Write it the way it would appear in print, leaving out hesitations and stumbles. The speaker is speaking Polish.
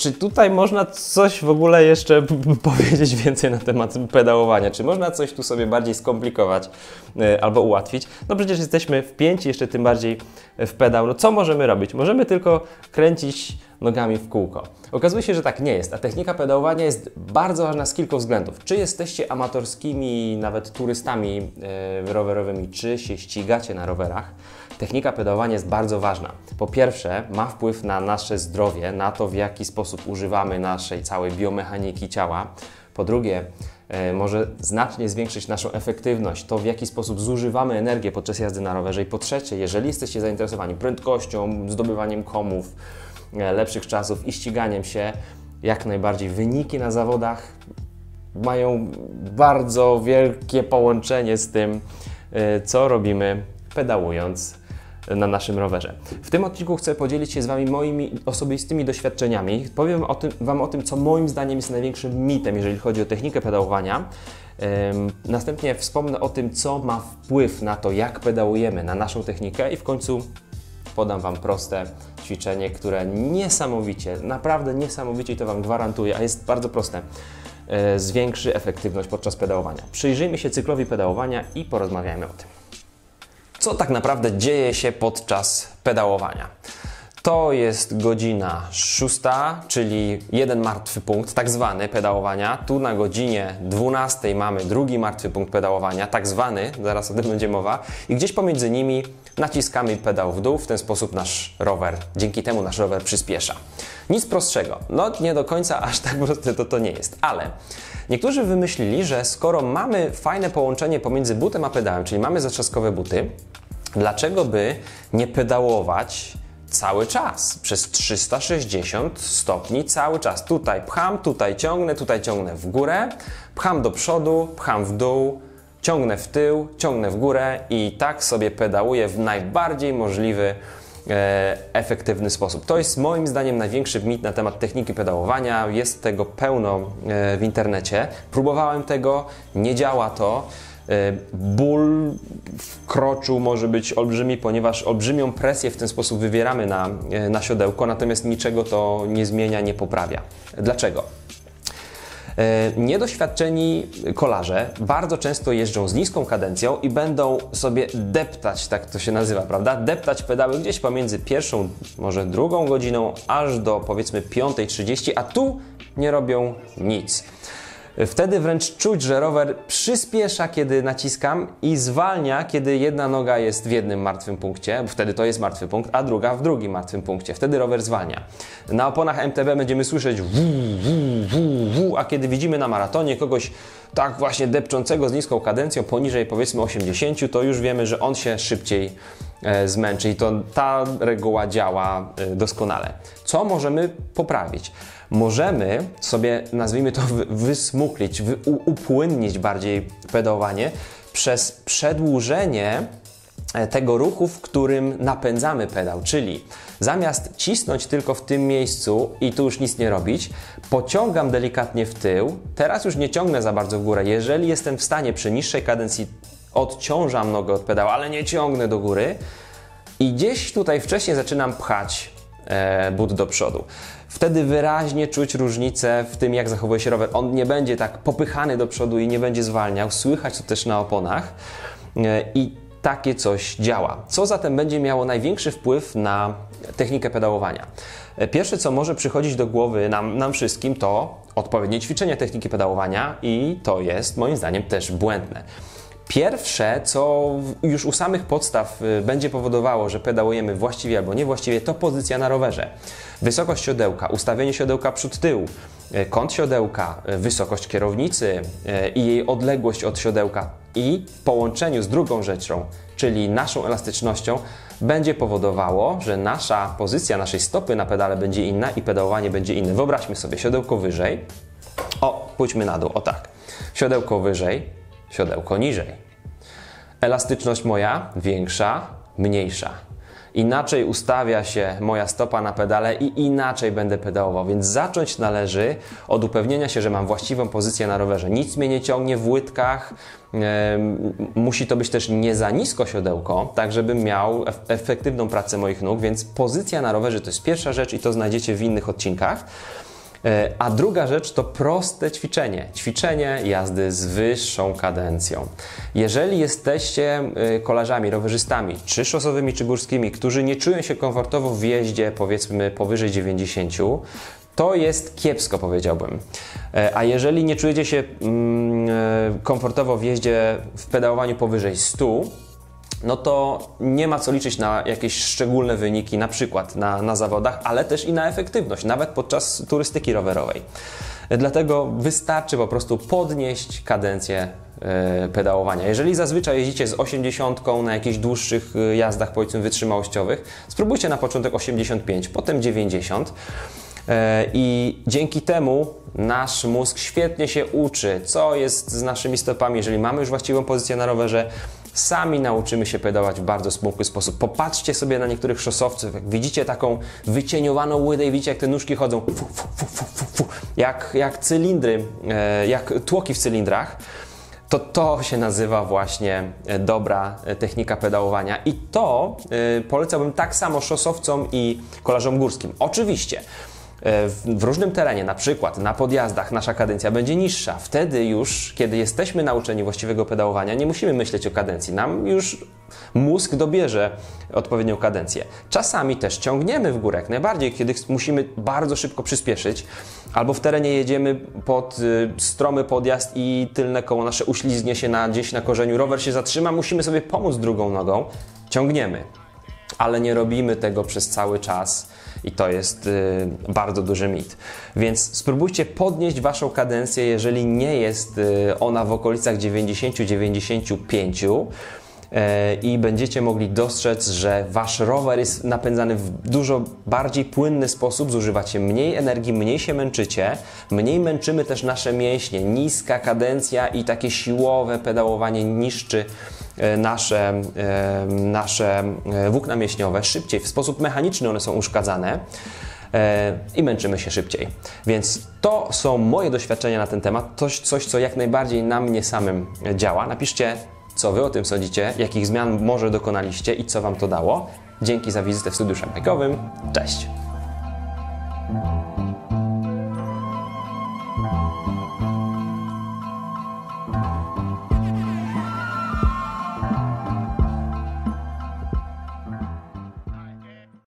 Czy tutaj można coś w ogóle jeszcze powiedzieć więcej na temat pedałowania? Czy można coś tu sobie bardziej skomplikować albo ułatwić? No przecież jesteśmy wpięci jeszcze tym bardziej w pedał. No co możemy robić? Możemy tylko kręcić nogami w kółko. Okazuje się, że tak nie jest, a technika pedałowania jest bardzo ważna z kilku względów. Czy jesteście amatorskimi, nawet turystami rowerowymi, czy się ścigacie na rowerach, technika pedałowania jest bardzo ważna. Po pierwsze, ma wpływ na nasze zdrowie, na to, w jaki sposób używamy naszej całej biomechaniki ciała. Po drugie, może znacznie zwiększyć naszą efektywność, to w jaki sposób zużywamy energię podczas jazdy na rowerze. I po trzecie, jeżeli jesteście zainteresowani prędkością, zdobywaniem komów, lepszych czasów i ściganiem się, jak najbardziej wyniki na zawodach mają bardzo wielkie połączenie z tym, co robimy pedałując na naszym rowerze. W tym odcinku chcę podzielić się z Wami moimi osobistymi doświadczeniami. Powiem Wam o tym, co moim zdaniem jest największym mitem, jeżeli chodzi o technikę pedałowania. Następnie wspomnę o tym, co ma wpływ na to, jak pedałujemy, na naszą technikę i w końcu podam Wam proste ćwiczenie, które niesamowicie, naprawdę niesamowicie, to Wam gwarantuję, a jest bardzo proste, zwiększy efektywność podczas pedałowania. Przyjrzyjmy się cyklowi pedałowania i porozmawiajmy o tym. Co tak naprawdę dzieje się podczas pedałowania? To jest godzina 6, czyli jeden martwy punkt, tak zwany pedałowania. Tu na godzinie 12 mamy drugi martwy punkt pedałowania, tak zwany, zaraz o tym będzie mowa. I gdzieś pomiędzy nimi naciskamy pedał w dół, w ten sposób nasz rower, dzięki temu nasz rower przyspiesza. Nic prostszego, no nie do końca aż tak proste to nie jest, ale niektórzy wymyślili, że skoro mamy fajne połączenie pomiędzy butem a pedałem, czyli mamy zatrzaskowe buty, dlaczego by nie pedałować cały czas, przez 360 stopni cały czas. Tutaj pcham, tutaj ciągnę w górę, pcham do przodu, pcham w dół, ciągnę w tył, ciągnę w górę i tak sobie pedałuję w najbardziej możliwy efektywny sposób. To jest moim zdaniem największy mit na temat techniki pedałowania. Jest tego pełno w internecie. Próbowałem tego, nie działa to. Ból w kroczu może być olbrzymi, ponieważ olbrzymią presję w ten sposób wywieramy na siodełko, natomiast niczego to nie zmienia, nie poprawia. Dlaczego? Niedoświadczeni kolarze bardzo często jeżdżą z niską kadencją i będą sobie deptać, tak to się nazywa, prawda? Deptać pedały gdzieś pomiędzy pierwszą, może drugą godziną, aż do powiedzmy 5:30, a tu nie robią nic. Wtedy wręcz czuć, że rower przyspiesza, kiedy naciskam i zwalnia, kiedy jedna noga jest w jednym martwym punkcie, bo wtedy to jest martwy punkt, a druga w drugim martwym punkcie. Wtedy rower zwalnia. Na oponach MTB będziemy słyszeć wu, a kiedy widzimy na maratonie kogoś tak właśnie depczącego z niską kadencją, poniżej powiedzmy 80, to już wiemy, że on się szybciej zmęczy i to ta reguła działa doskonale. Co możemy poprawić? Możemy sobie, nazwijmy to, wysmuklić, upłynnić bardziej pedałowanie przez przedłużenie tego ruchu, w którym napędzamy pedał, czyli zamiast cisnąć tylko w tym miejscu i tu już nic nie robić, pociągam delikatnie w tył, teraz już nie ciągnę za bardzo w górę, jeżeli jestem w stanie przy niższej kadencji odciążam nogę od pedału, ale nie ciągnę do góry i gdzieś tutaj wcześniej zaczynam pchać but do przodu. Wtedy wyraźnie czuć różnicę w tym, jak zachowuje się rower. On nie będzie tak popychany do przodu i nie będzie zwalniał. Słychać to też na oponach i takie coś działa. Co zatem będzie miało największy wpływ na technikę pedałowania? Pierwsze, co może przychodzić do głowy nam wszystkim, to odpowiednie ćwiczenie techniki pedałowania i to jest moim zdaniem też błędne. Pierwsze, co już u samych podstaw będzie powodowało, że pedałujemy właściwie albo niewłaściwie, to pozycja na rowerze. Wysokość siodełka, ustawienie siodełka przód-tył, kąt siodełka, wysokość kierownicy i jej odległość od siodełka i w połączeniu z drugą rzeczą, czyli naszą elastycznością, będzie powodowało, że nasza pozycja naszej stopy na pedale będzie inna i pedałowanie będzie inne. Wyobraźmy sobie siodełko wyżej, pójdźmy na dół, o tak, siodełko wyżej, siodełko niżej. Elastyczność moja większa, mniejsza. Inaczej ustawia się moja stopa na pedale i inaczej będę pedałował, więc zacząć należy od upewnienia się, że mam właściwą pozycję na rowerze. Nic mnie nie ciągnie w łydkach, musi to być też nie za nisko siodełko, tak żebym miał efektywną pracę moich nóg, więc pozycja na rowerze to jest pierwsza rzecz i to znajdziecie w innych odcinkach. A druga rzecz to proste ćwiczenie. Ćwiczenie jazdy z wyższą kadencją. Jeżeli jesteście kolarzami, rowerzystami, czy szosowymi, czy górskimi, którzy nie czują się komfortowo w jeździe, powiedzmy powyżej 90, to jest kiepsko, powiedziałbym. A jeżeli nie czujecie się komfortowo w jeździe, w pedałowaniu powyżej 100, no to nie ma co liczyć na jakieś szczególne wyniki, na przykład na zawodach, ale też i na efektywność, nawet podczas turystyki rowerowej. Dlatego wystarczy po prostu podnieść kadencję pedałowania. Jeżeli zazwyczaj jeździcie z 80 na jakichś dłuższych jazdach, powiedzmy wytrzymałościowych, spróbujcie na początek 85, potem 90. I dzięki temu nasz mózg świetnie się uczy, co jest z naszymi stopami. Jeżeli mamy już właściwą pozycję na rowerze, sami nauczymy się pedałować w bardzo smukły sposób. Popatrzcie sobie na niektórych szosowców, jak widzicie taką wycieniowaną łydę i widzicie, jak te nóżki chodzą jak cylindry, jak tłoki w cylindrach. To się nazywa właśnie dobra technika pedałowania i to polecałbym tak samo szosowcom i kolarzom górskim. Oczywiście w różnym terenie, na przykład na podjazdach, nasza kadencja będzie niższa. Wtedy już, kiedy jesteśmy nauczeni właściwego pedałowania, nie musimy myśleć o kadencji. Nam już mózg dobierze odpowiednią kadencję. Czasami też ciągniemy w górę, jak najbardziej, kiedy musimy bardzo szybko przyspieszyć, albo w terenie jedziemy pod stromy podjazd i tylne koło nasze uślizgnie się gdzieś na korzeniu, rower się zatrzyma, musimy sobie pomóc drugą nogą, ciągniemy. Ale nie robimy tego przez cały czas i to jest bardzo duży mit. Więc spróbujcie podnieść Waszą kadencję, jeżeli nie jest ona w okolicach 90-95 i będziecie mogli dostrzec, że Wasz rower jest napędzany w dużo bardziej płynny sposób, zużywacie mniej energii, mniej się męczycie, mniej męczymy też nasze mięśnie. Niska kadencja i takie siłowe pedałowanie niszczy nasze włókna mięśniowe szybciej, w sposób mechaniczny one są uszkadzane i męczymy się szybciej. Więc to są moje doświadczenia na ten temat, coś co jak najbardziej na mnie samym działa. Napiszcie, co Wy o tym sądzicie, jakich zmian może dokonaliście i co Wam to dało. Dzięki za wizytę w studiu szambajkowym. Cześć!